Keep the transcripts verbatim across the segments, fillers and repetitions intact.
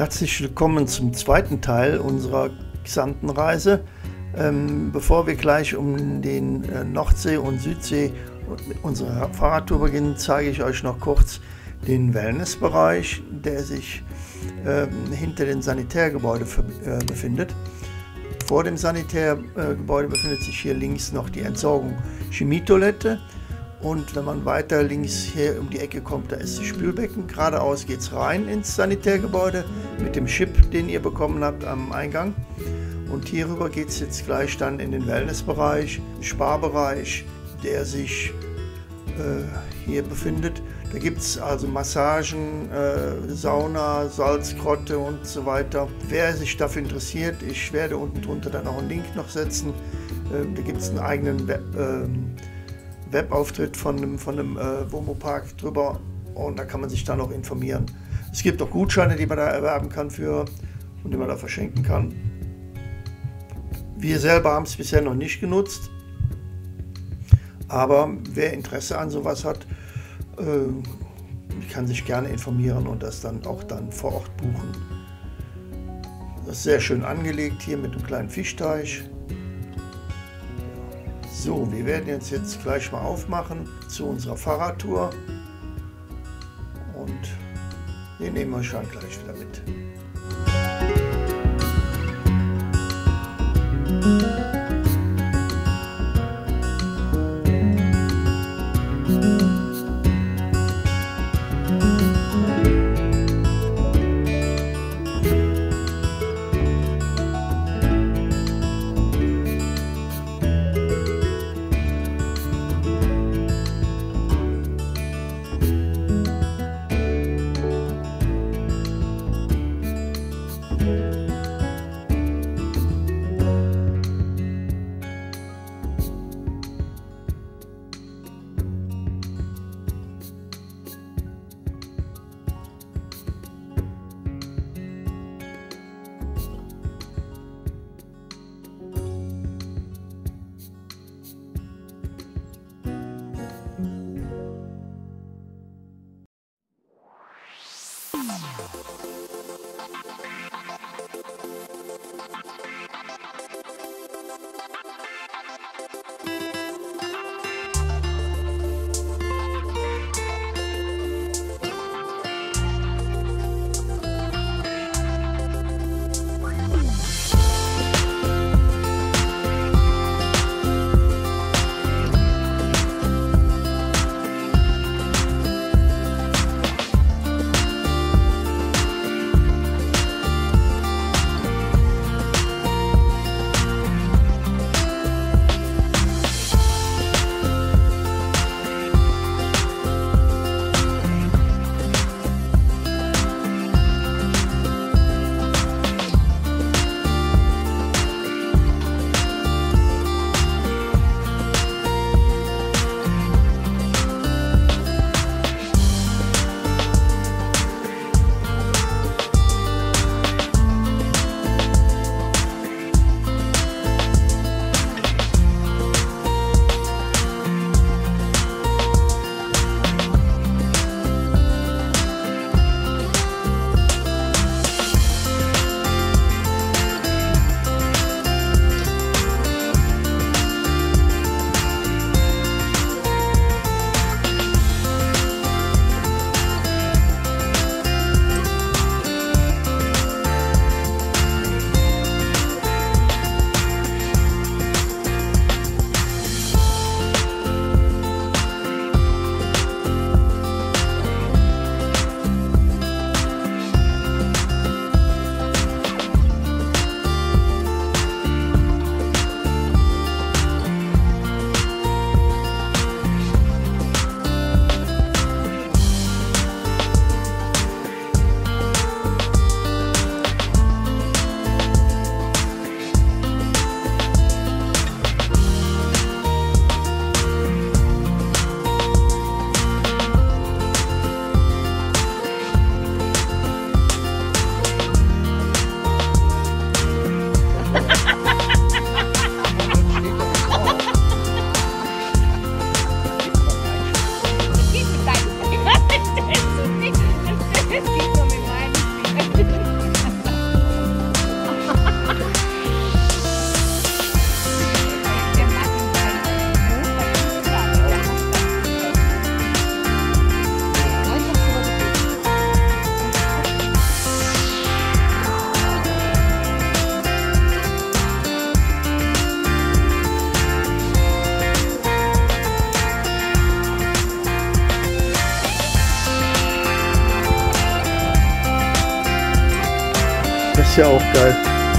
Herzlich willkommen zum zweiten Teil unserer Xantenreise. Ähm, bevor wir gleich um den äh, Nordsee und Südsee mit unserer Fahrradtour beginnen, zeige ich euch noch kurz den Wellnessbereich, der sich ähm, hinter dem Sanitärgebäude äh, befindet. Vor dem Sanitärgebäude befindet sich hier links noch die Entsorgung Chemietoilette. Und wenn man weiter links hier um die Ecke kommt, da ist das Spülbecken. Geradeaus geht es rein ins Sanitärgebäude mit dem Chip, den ihr bekommen habt am Eingang. Und hierüber geht es jetzt gleich dann in den Wellnessbereich, Sparbereich, der sich äh, hier befindet. Da gibt es also Massagen, äh, Sauna, Salzgrotte und so weiter. Wer sich dafür interessiert, ich werde unten drunter dann auch einen Link noch setzen. Äh, da gibt es einen eigenen Web, äh, Webauftritt von einem, von einem äh, Womo-Park drüber und da kann man sich dann noch informieren. Es gibt auch Gutscheine, die man da erwerben kann für und die man da verschenken kann. Wir selber haben es bisher noch nicht genutzt, aber wer Interesse an sowas hat, äh, kann sich gerne informieren und das dann auch dann vor Ort buchen. Das ist sehr schön angelegt hier mit einem kleinen Fischteich. So, wir werden jetzt, jetzt gleich mal aufmachen zu unserer Fahrradtour und wir nehmen euch dann gleich wieder mit. ja auch geil.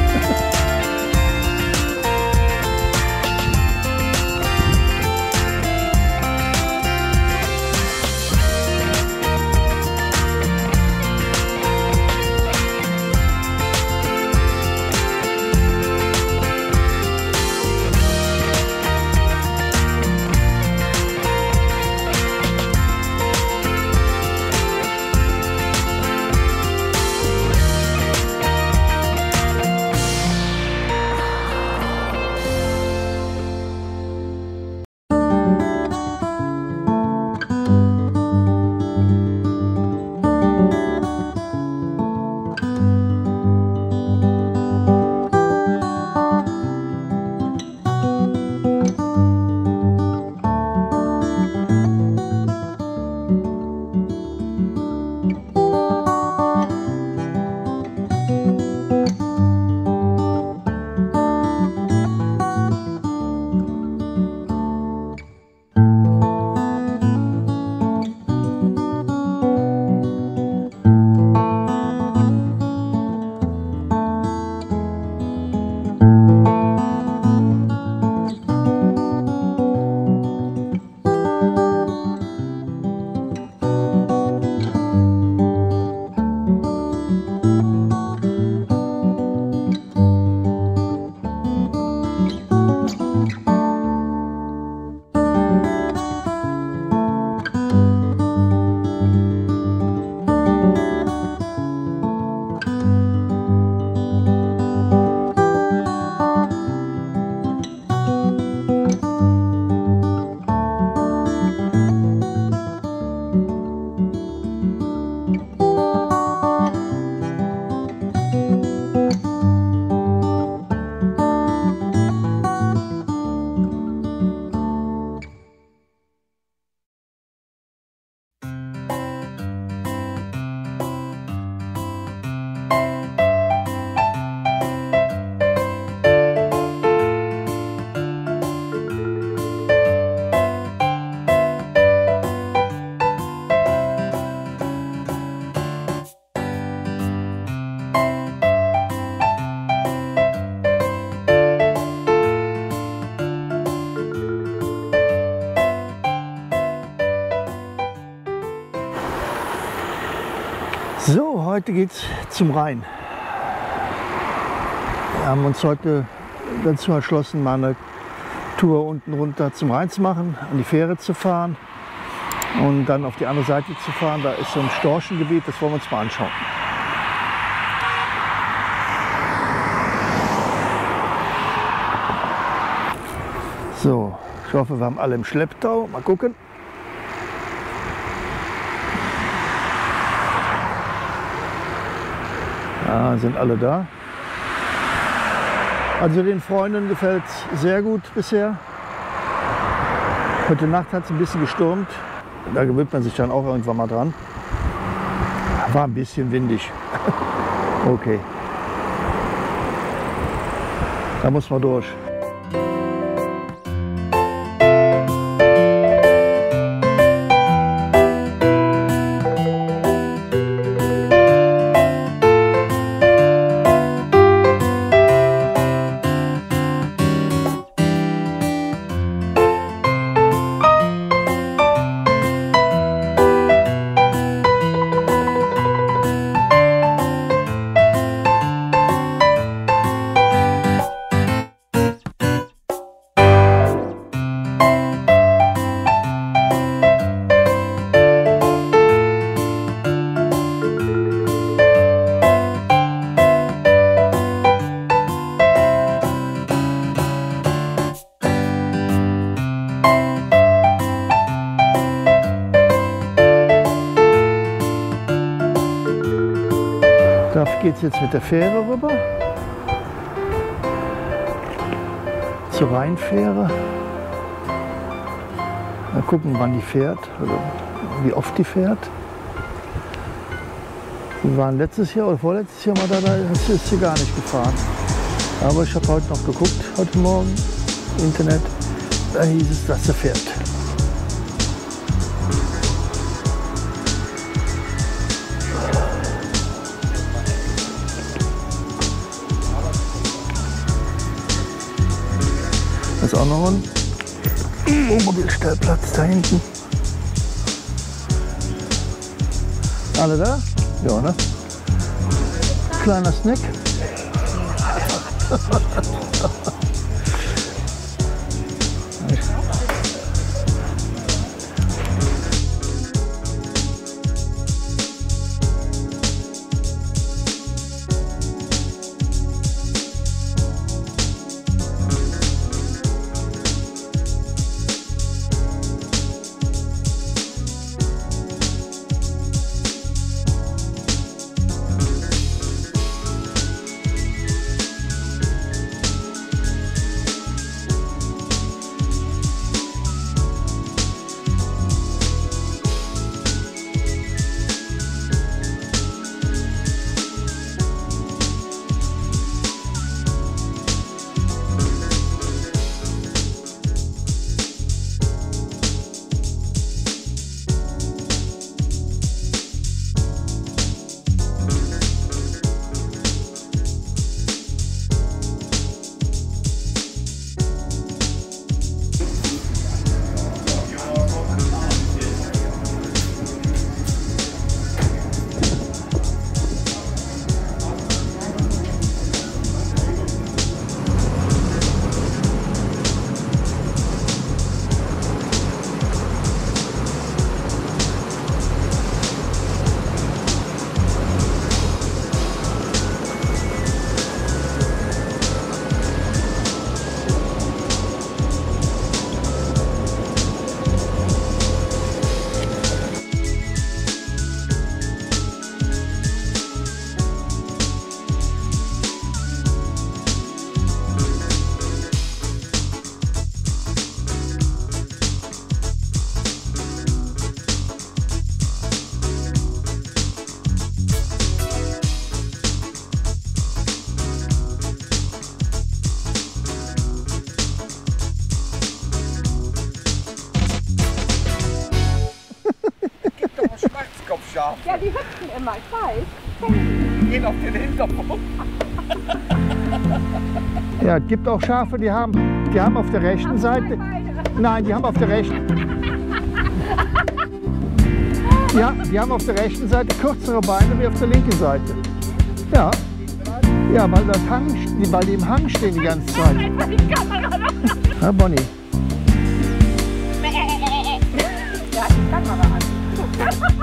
So, heute geht's zum Rhein. Wir haben uns heute dazu entschlossen, mal eine Tour unten runter zum Rhein zu machen, an die Fähre zu fahren und dann auf die andere Seite zu fahren. Da ist so ein Storchengebiet, das wollen wir uns mal anschauen. So, ich hoffe, wir haben alle im Schlepptau. Mal gucken. Ja, sind alle da. Also den Freunden gefällt es sehr gut bisher. Heute Nacht hat es ein bisschen gestürmt. Da gewöhnt man sich dann auch irgendwann mal dran. War ein bisschen windig. Okay. Da muss man durch. Dafür geht es jetzt mit der Fähre rüber, zur Rheinfähre. Mal gucken, wann die fährt, oder wie oft die fährt. Wir waren letztes Jahr oder vorletztes Jahr mal da, da ist sie gar nicht gefahren. Aber ich habe heute noch geguckt, heute Morgen im Internet, da hieß es, dass sie fährt. Das ist auch noch ein Wohnmobilstellplatz da hinten. Alle da? Ja, ne? Kleiner Snack. Ja, die hüpfen immer, ich weiß. Die gehen auf den Hintergrund. Ja, es gibt auch Schafe, die haben, die haben auf der rechten Seite. Nein, die haben auf der rechten. Ja, die haben auf der rechten Seite kürzere Beine wie auf der linken Seite. Ja. Ja, weil, das Hang, weil die im Hang stehen die ganze Zeit. Ja, Bonnie. Der hat die Kamera an.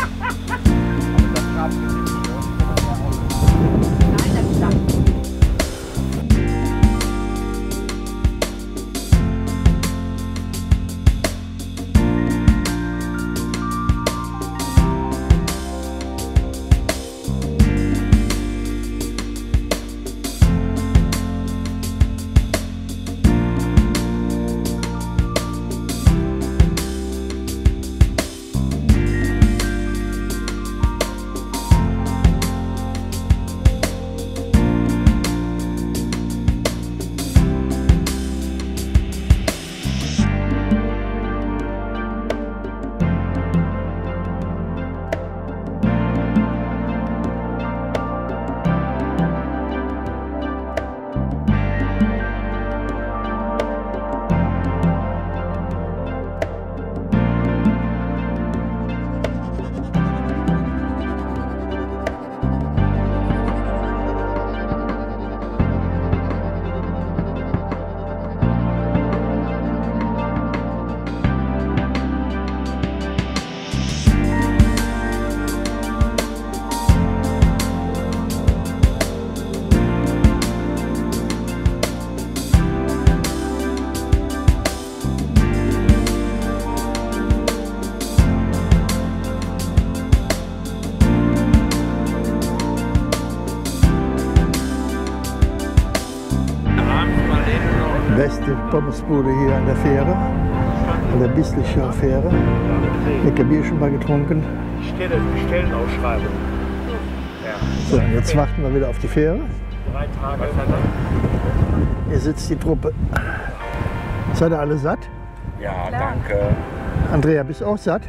Beste Pommesbude hier an der Fähre, an der Bießlicher Fähre. Lecker Bier schon mal getrunken. Stelle, Stellenausschreibung. Ja. So, jetzt warten wir wieder auf die Fähre. Drei Tage. Hier sitzt die Truppe. Seid ihr alle satt? Ja, danke. Andrea, bist du auch satt?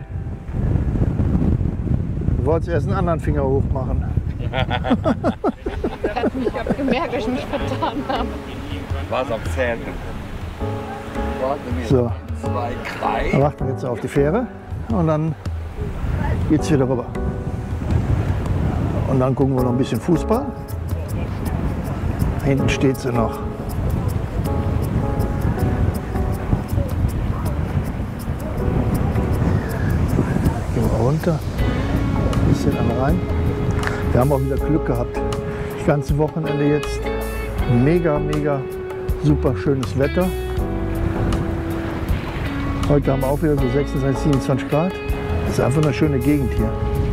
Du wolltest erst einen anderen Finger hoch machen. Ich habe mich gemerkt, dass ich mich vertan habe. Was am Zählen. So, dann warten wir jetzt auf die Fähre und dann geht's wieder rüber. Und dann gucken wir noch ein bisschen Fußball. Hinten steht sie noch. Gehen wir runter, ein bisschen an rein. Wir haben auch wieder Glück gehabt. Das ganze Wochenende jetzt mega, mega super schönes Wetter. Heute haben wir auch wieder so sechsundzwanzig, siebenundzwanzig Grad. Das ist einfach eine schöne Gegend hier.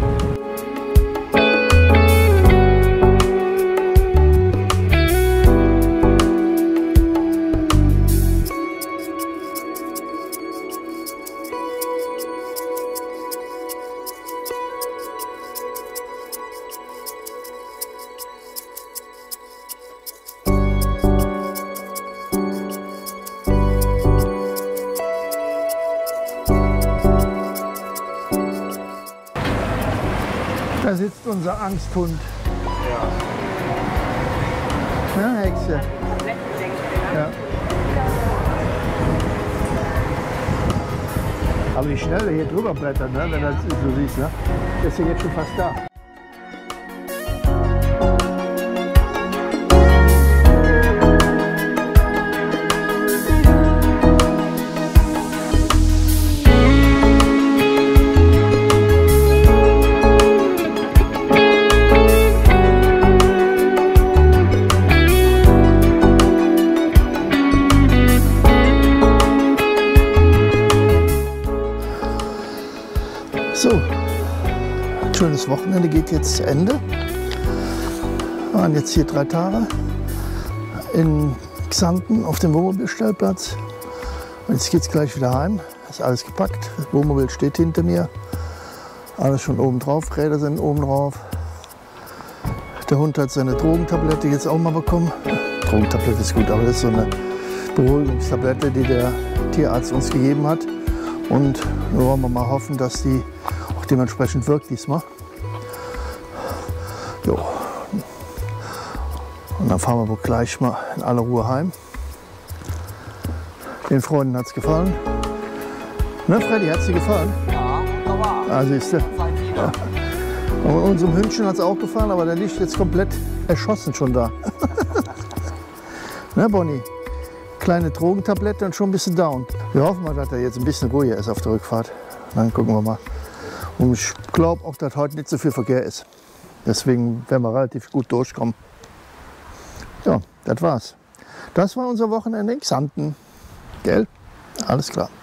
Da sitzt unser Angsthund. Ja. Ja, Hexe. Ja. Aber wie schnell er hier drüber brettert, ne? Wenn du das so siehst, ne? Der ist ja jetzt schon fast da. So, ein schönes Wochenende geht jetzt zu Ende. Wir waren jetzt hier drei Tage in Xanten auf dem Wohnmobilstellplatz. Und jetzt geht es gleich wieder heim. Ist alles gepackt. Das Wohnmobil steht hinter mir. Alles schon oben drauf. Räder sind oben drauf. Der Hund hat seine Drogentablette jetzt auch mal bekommen. Drogentablette ist gut, aber das ist so eine Beruhigungstablette, die der Tierarzt uns gegeben hat. Und da wollen wir mal hoffen, dass die auch dementsprechend wirkt diesmal. Jo. Und dann fahren wir wohl gleich mal in aller Ruhe heim. Den Freunden hat es gefallen. Ne, Freddy, hat es dir gefallen? Ja, wunderbar. Ah, siehst du. Ja. Und unserem Hündchen hat es auch gefallen, aber der liegt jetzt komplett erschossen schon da. Ne, Bonnie? Kleine Drogentablette und schon ein bisschen down. Wir hoffen mal, dass er jetzt ein bisschen ruhiger ist auf der Rückfahrt. Dann gucken wir mal. Und ich glaube auch, dass heute nicht so viel Verkehr ist. Deswegen werden wir relativ gut durchkommen. Ja, das war's. Das war unser Wochenende in Xanten. Gell? Alles klar.